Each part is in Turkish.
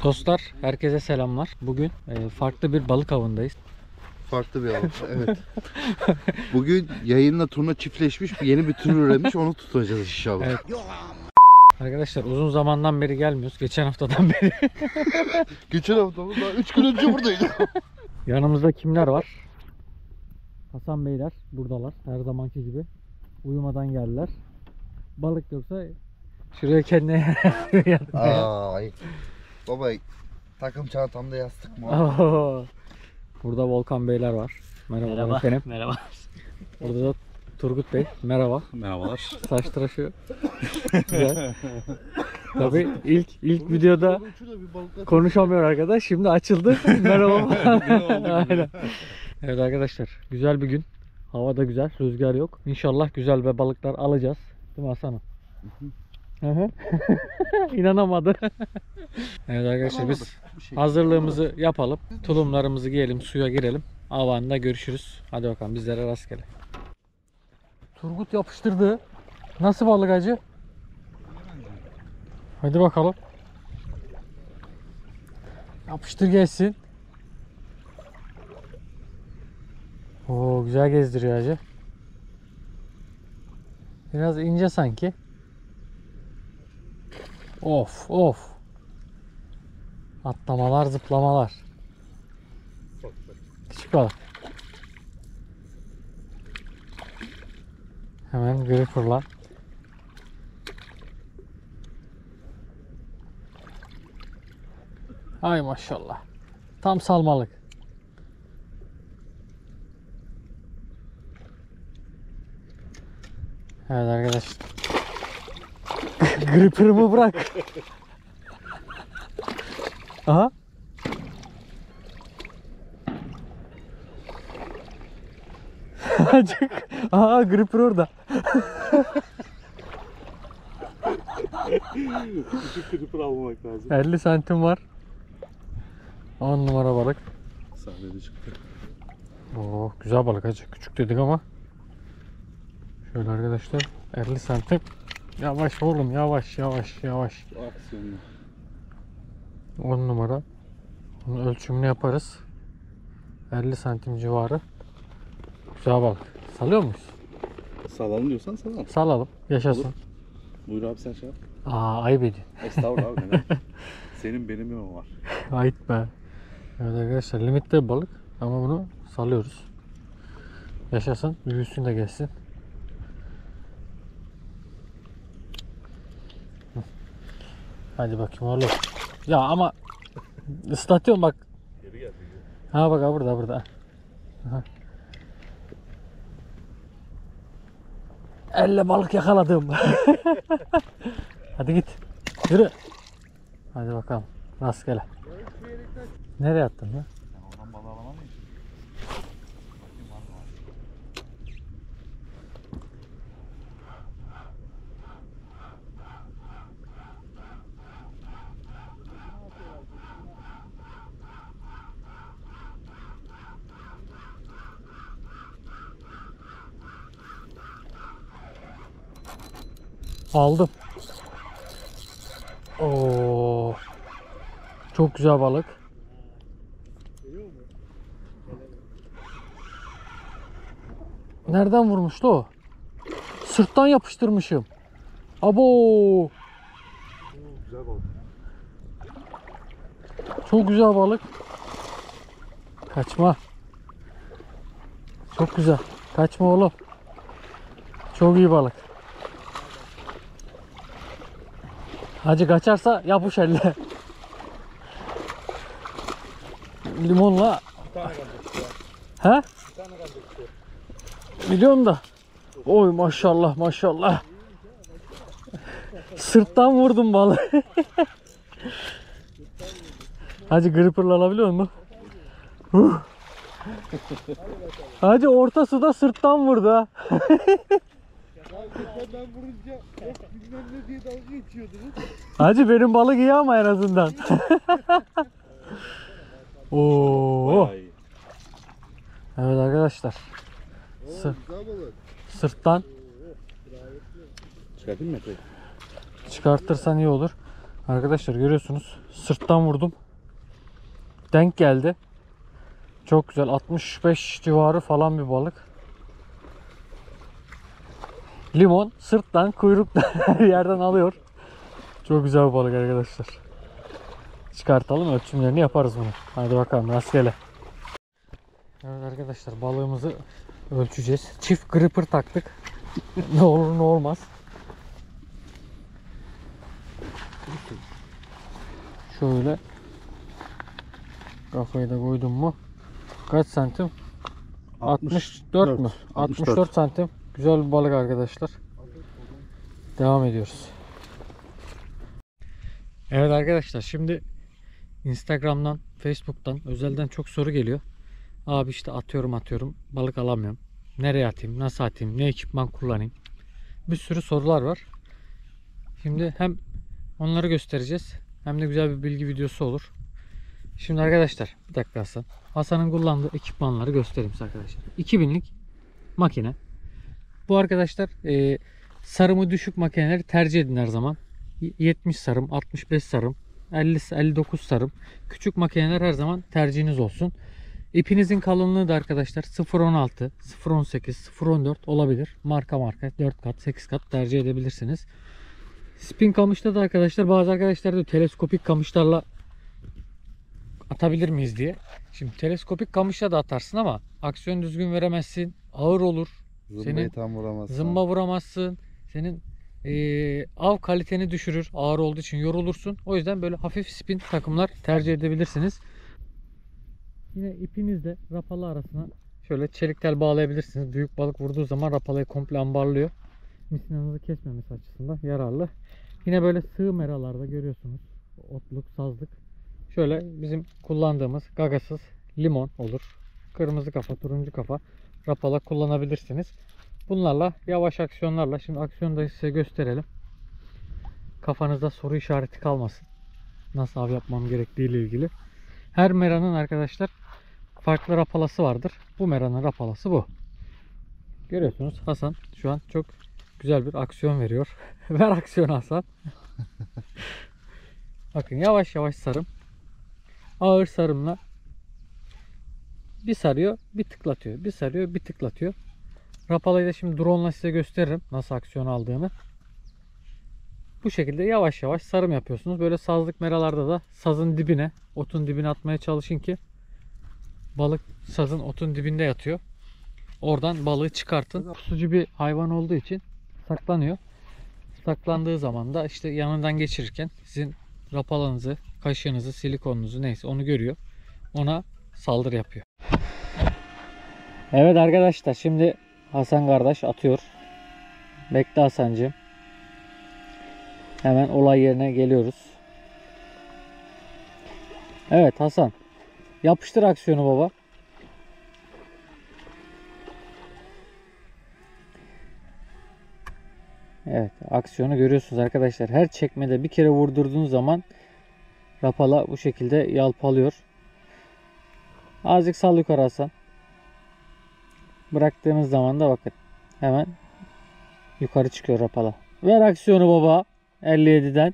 Dostlar, herkese selamlar. Bugün farklı bir balık avındayız. Farklı bir av. Evet. Bugün yayınla turna çiftleşmiş, yeni bir tür üremiş, onu tutacağız inşallah. Evet. Arkadaşlar uzun zamandan beri gelmiyoruz. Geçen haftadan beri. Geçen hafta mı? Daha 3 gün önce buradaydım. Yanımızda kimler var? Hasan Beyler buradalar. Her zamanki gibi. Uyumadan geldiler. Balık yoksa şuraya kendine Ay. Baba, takım çantamda yastık mı? Burada Volkan Beyler var. Merhaba. Merhaba. Efendim. Merhaba. Burada da Turgut Bey. Merhaba. Merhabalar. Saç tıraşı güzel. Tabii ilk videoda konuşamıyor arkadaş. Şimdi açıldı. Merhaba. Aynen. Evet arkadaşlar, güzel bir gün. Hava da güzel, rüzgar yok. İnşallah güzel ve balıklar alacağız. Değil mi Hasan'ım? İnanamadı. Evet arkadaşlar, biz hazırlığımızı yapalım. Tulumlarımızı giyelim, suya girelim. Avanda görüşürüz. Hadi bakalım, bizlere rastgele. Turgut yapıştırdı. Nasıl balık acı? Hadi bakalım. Yapıştır gelsin. Oo, güzel gezdiriyor acı. Biraz ince sanki. Of of. Atlamalar, zıplamalar. Küçük balık. Hemen gri fırla. Ay maşallah. Tam salmalık. Evet arkadaşlar. Gripper'ımı bırak. Aha. Aha, gripper orada. Küçük gripper almamak lazım. 50 santim var. 10 numara balık. Sahnede çıktı. Oo, güzel balık hacı. Küçük dedik ama. Şöyle arkadaşlar, 50 santim. Yavaş oğlum, yavaş yavaş yavaş. Aksiyonlu. 10 numara. Bunun ölçümünü yaparız. 50 santim civarı. Güzel balık. Salıyor muyuz? Salalım diyorsan salalım. Salalım. Yaşasın. Olur. Buyur abi, sen şey yap. Ayıp edin. Estağfurullah abi, neden? Senin benim mi var? Ayıp be. Evet arkadaşlar, limitte bir balık. Ama bunu salıyoruz. Yaşasın. Büyüsün de gelsin. Hadi bakayım oğlum. Ya ama ıslatıyorum bak. Geri gel. Ha bak, burada. Aha. Elle balık yakaladım. Hadi git. Yürü. Hadi bakalım. Rastgele. Nereye attın lan? Ben oradan balığı alamam mıyım? Aldım. Oo. Çok güzel balık. Nereden vurmuştu o? Sırttan yapıştırmışım. Abo. Güzel balık. Çok güzel balık. Kaçma. Çok güzel. Kaçma oğlum. Çok iyi balık. Hacı kaçarsa yapış elle. Limonla. He? Biliyorum da. Oy maşallah maşallah. Sırttan vurdum balığı. Hacı gripper'la alabiliyor musun? Hacı orta suda sırttan vurdu ha. Ben vurunca bilmem ne diye dalga geçiyordunuz. Hacı benim balık iyi ama en azından. Oo. Bayağı iyi. Evet arkadaşlar. Güzel balık. Sırttan Çıkartayım mı Mete'yi? çıkartırsan iyi olur. Arkadaşlar görüyorsunuz. Sırttan vurdum. Denk geldi. Çok güzel. 65 civarı falan bir balık. Limon sırttan, kuyruktan her yerden alıyor. Çok güzel bir balık arkadaşlar. Çıkartalım, ölçümlerini yaparız bunu. Hadi bakalım, rastgele. Evet arkadaşlar, balığımızı ölçeceğiz. Çift gripper taktık. Ne olur ne olmaz. Şöyle kafayı da koydum mu? Kaç santim? 64 mü? 64 santim. Güzel bir balık arkadaşlar. Devam ediyoruz. Evet arkadaşlar, şimdi Instagram'dan, Facebook'tan, özelden çok soru geliyor. Abi işte atıyorum balık alamıyorum. Nereye atayım, nasıl atayım, ne ekipman kullanayım? Bir sürü sorular var. Şimdi hem onları göstereceğiz hem de güzel bir bilgi videosu olur. Şimdi arkadaşlar bir dakika Hasan. Hasan'ın kullandığı ekipmanları göstereyim size arkadaşlar. 2000'lik makine. Bu arkadaşlar sarımı düşük makineleri tercih edin her zaman. 70 sarım, 65 sarım, 50-59 sarım. Küçük makineler her zaman tercihiniz olsun. İpinizin kalınlığı da arkadaşlar 0.16, 0.18, 0.14 olabilir. Marka 4 kat, 8 kat tercih edebilirsiniz. Spin kamışta da arkadaşlar, bazı arkadaşlar diyor teleskopik kamışlarla atabilir miyiz diye. Şimdi teleskopik kamışla da atarsın ama aksiyon düzgün veremezsin. Ağır olur. Zımbayı tam vuramazsın. Zımba vuramazsın. Senin av kaliteni düşürür. Ağır olduğu için yorulursun. O yüzden böyle hafif spin takımlar tercih edebilirsiniz. Yine ipinizle rapalı arasına şöyle çelik tel bağlayabilirsiniz. Büyük balık vurduğu zaman rapalayı komple ambarlıyor. Misinanızı kesmemesi açısından yararlı. Yine böyle sığ meralarda görüyorsunuz. Otluk, sazlık. Şöyle bizim kullandığımız gagasız limon olur. Kırmızı kafa, turuncu kafa rapala kullanabilirsiniz. Bunlarla yavaş aksiyonlarla, şimdi aksiyonu da size gösterelim. Kafanızda soru işareti kalmasın. Nasıl av yapmam gerektiği ile ilgili. Her meranın arkadaşlar farklı rapalası vardır. Bu meranın rapalası bu. Görüyorsunuz Hasan şu an çok güzel bir aksiyon veriyor. Ver aksiyon Hasan. Bakın yavaş yavaş sarım. Ağır sarımla bir sarıyor, bir tıklatıyor. Bir sarıyor, bir tıklatıyor. Rapalayı da şimdi drone'la size gösteririm nasıl aksiyon aldığını. Bu şekilde yavaş yavaş sarım yapıyorsunuz. Böyle sazlık meralarda da sazın dibine, otun dibine atmaya çalışın ki balık sazın otun dibinde yatıyor. Oradan balığı çıkartın. Pusucu bir hayvan olduğu için saklanıyor. Saklandığı zaman da işte yanından geçirirken sizin rapalanızı, kaşığınızı, silikonunuzu neyse onu görüyor. Ona saldırı yapıyor. Evet arkadaşlar, şimdi Hasan kardeş atıyor. Bekle Hasancığım. Hemen olay yerine geliyoruz. Evet Hasan. Yapıştır aksiyonu baba. Evet, aksiyonu görüyorsunuz arkadaşlar. Her çekmede bir kere vurdurduğunuz zaman rapala bu şekilde yalpalıyor. Azıcık sal yukarı Hasan. Bıraktığınız zaman da bakın hemen yukarı çıkıyor rapala. Ver aksiyonu baba. 57'den.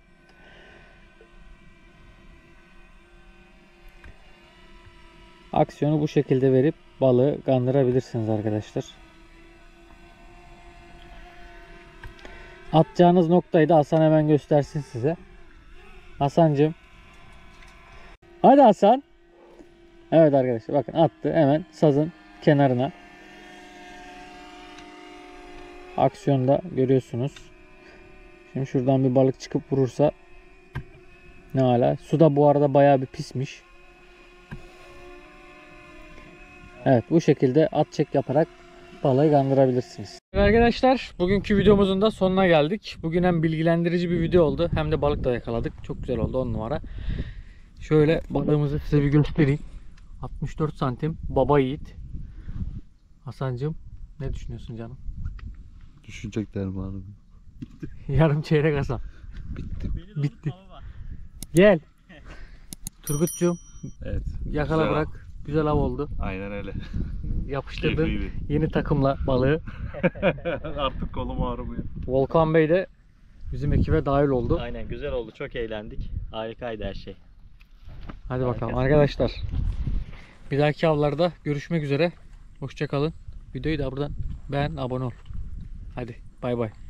Aksiyonu bu şekilde verip balığı kandırabilirsiniz arkadaşlar. Atacağınız noktayı da Hasan hemen göstersin size. Hasancığım. Hadi Hasan. Evet arkadaşlar bakın attı hemen sazın kenarına. Aksiyonda görüyorsunuz. Şimdi şuradan bir balık çıkıp vurursa ne hala. Su da bu arada bayağı bir pismiş. Evet, bu şekilde at çek yaparak balığı kandırabilirsiniz. Arkadaşlar, bugünkü videomuzun da sonuna geldik. Bugün hem bilgilendirici bir video oldu hem de balık da yakaladık. Çok güzel oldu, 10 numara. Şöyle balığımızı size bir göstereyim. 64 santim baba yiğit. Hasancığım ne düşünüyorsun canım? Düşünecekler mi abi? Yarım çeyrek Hasan. Bitti. Bitti. Gel. Turgutcuğum Evet. yakala Güzel bırak. Güzel av oldu. Aynen öyle. Yapıştırdın Keyifliydi. yeni takımla balığı. Artık kolum ağrımıyor. Volkan Bey de bizim ekibe dahil oldu. Aynen güzel oldu. Çok eğlendik. Harikaydı her şey. Hadi bakalım Harikasın. arkadaşlar. Bir dahaki avlarda görüşmek üzere. Hoşça kalın. Videoyu da buradan beğen, abone ol. Hadi bay bay.